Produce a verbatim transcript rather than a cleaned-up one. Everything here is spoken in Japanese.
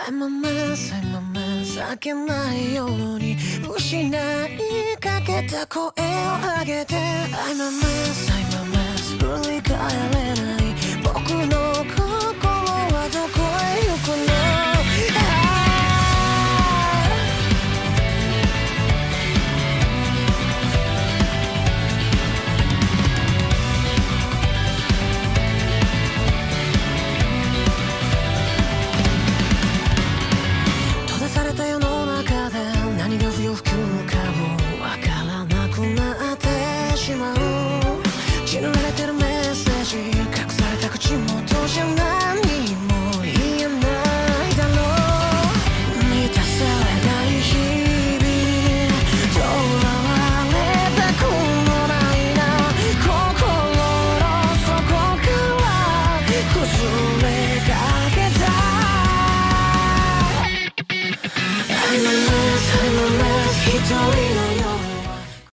I'm a mess, I'm a mess 避けないように失いかけた声を上げて I'm a mess, I'm a mess 振り返れない僕の心はどこへ行くの血塗られてるメッセージ隠された口元じゃ何も言えないだろう満たされない日々囚われたくもないな心の底から崩れかけた I'm a mess, I'm a mess 一人の